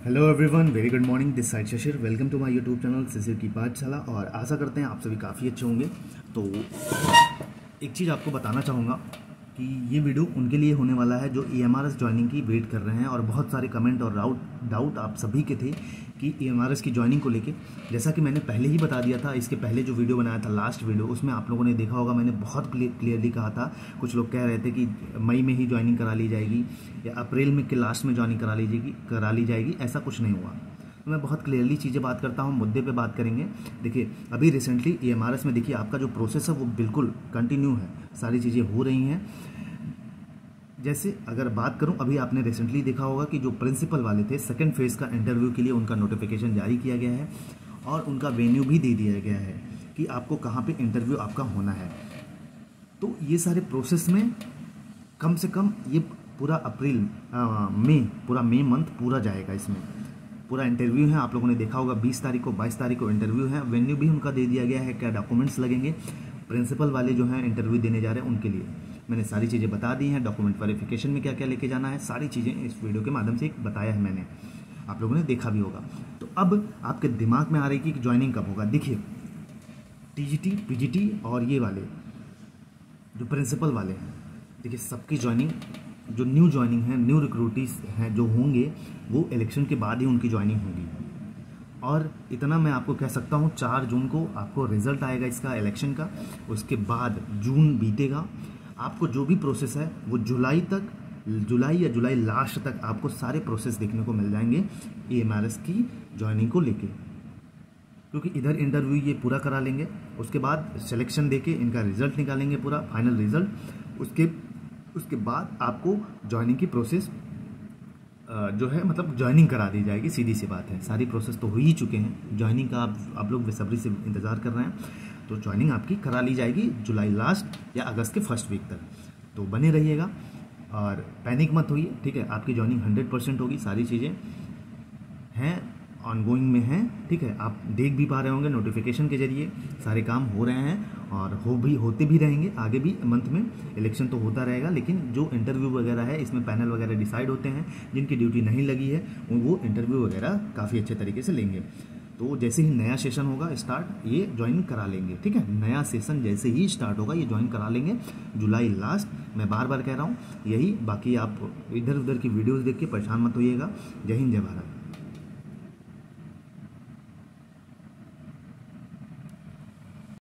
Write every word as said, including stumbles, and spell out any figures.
Hello everyone, very good morning. This side Shashir, welcome to my YouTube channel Shishir की पाठशाला। और आशा करते हैं आप सभी काफ़ी अच्छे होंगे। तो एक चीज़ आपको बताना चाहूँगा कि ये वीडियो उनके लिए होने वाला है जो E M R S joining की वेट कर रहे हैं। और बहुत सारे कमेंट और डाउट डाउट आप सभी के थे कि ई एम आर एस की ज्वाइनिंग को लेके। जैसा कि मैंने पहले ही बता दिया था, इसके पहले जो वीडियो बनाया था लास्ट वीडियो, उसमें आप लोगों ने देखा होगा, मैंने बहुत क्लियरली कहा था। कुछ लोग कह रहे थे कि मई में ही ज्वाइनिंग करा ली जाएगी या अप्रैल में के लास्ट में ज्वाइनिंग करा लीजिएगी करा ली जाएगी ऐसा कुछ नहीं हुआ। तो मैं बहुत क्लियरली चीज़ें बात करता हूँ, मुद्दे पे बात करेंगे। देखिए, अभी recently E M R S में देखिए आपका जो प्रोसेस है वो बिल्कुल कंटिन्यू है, सारी चीज़ें हो रही हैं। जैसे अगर बात करूं, अभी आपने रिसेंटली देखा होगा कि जो प्रिंसिपल वाले थे, सेकंड फेज़ का इंटरव्यू के लिए उनका नोटिफिकेशन जारी किया गया है और उनका वेन्यू भी दे दिया गया है कि आपको कहां पे इंटरव्यू आपका होना है। तो ये सारे प्रोसेस में कम से कम ये पूरा अप्रैल मई पूरा मई मंथ पूरा जाएगा। इसमें पूरा इंटरव्यू है, आप लोगों ने देखा होगा बीस तारीख को बाईस तारीख को इंटरव्यू है। वेन्यू भी उनका दे दिया गया है, क्या डॉक्यूमेंट्स लगेंगे प्रिंसिपल वाले जो हैं इंटरव्यू देने जा रहे हैं उनके लिए मैंने सारी चीज़ें बता दी हैं। डॉक्यूमेंट वेरिफिकेशन में क्या क्या लेके जाना है, सारी चीज़ें इस वीडियो के माध्यम से बताया है मैंने, आप लोगों ने देखा भी होगा। तो अब आपके दिमाग में आ रही कि ज्वाइनिंग कब होगा। देखिए, T G T, P G T और ये वाले जो प्रिंसिपल वाले हैं, देखिए सबकी ज्वाइनिंग, जो न्यू ज्वाइनिंग है, न्यू रिक्रूटीज हैं जो होंगे, वो इलेक्शन के बाद ही उनकी ज्वाइनिंग होगी। और इतना मैं आपको कह सकता हूँ, चार जून को आपको रिजल्ट आएगा इसका इलेक्शन का। उसके बाद जून बीतेगा, आपको जो भी प्रोसेस है वो जुलाई तक, जुलाई या जुलाई लास्ट तक आपको सारे प्रोसेस देखने को मिल जाएंगे ई एम आर एस की ज्वाइनिंग को लेके। क्योंकि इधर इंटरव्यू ये पूरा करा लेंगे, उसके बाद सिलेक्शन देके इनका रिजल्ट निकालेंगे, पूरा फाइनल रिजल्ट। उसके उसके बाद आपको ज्वाइनिंग की प्रोसेस जो है, मतलब ज्वाइनिंग करा दी जाएगी। सीधी सी बात है, सारी प्रोसेस तो हो ही चुके हैं। ज्वाइनिंग का आप आप लोग बेसब्री से इंतज़ार कर रहे हैं, तो ज्वाइनिंग आपकी करा ली जाएगी जुलाई लास्ट या अगस्त के फर्स्ट वीक तक। तो बने रहिएगा और पैनिक मत होइए, ठीक है। आपकी ज्वाइनिंग हंड्रेड परसेंट होगी, सारी चीज़ें हैं ऑनगोइंग में हैं, ठीक है। आप देख भी पा रहे होंगे नोटिफिकेशन के जरिए सारे काम हो रहे हैं और हो भी होते भी रहेंगे आगे भी। मंथ में इलेक्शन तो होता रहेगा, लेकिन जो इंटरव्यू वगैरह है इसमें पैनल वगैरह डिसाइड होते हैं। जिनकी ड्यूटी नहीं लगी है वो इंटरव्यू वगैरह काफ़ी अच्छे तरीके से लेंगे। तो जैसे ही नया सेशन होगा स्टार्ट, ये ज्वाइन करा लेंगे, ठीक है। नया सेशन जैसे ही स्टार्ट होगा ये ज्वाइन करा लेंगे जुलाई लास्ट। मैं बार बार कह रहा हूँ यही। बाकी आप इधर उधर की वीडियोज़ देख के परेशान मत होइएगा। जय हिंद, जय भारत।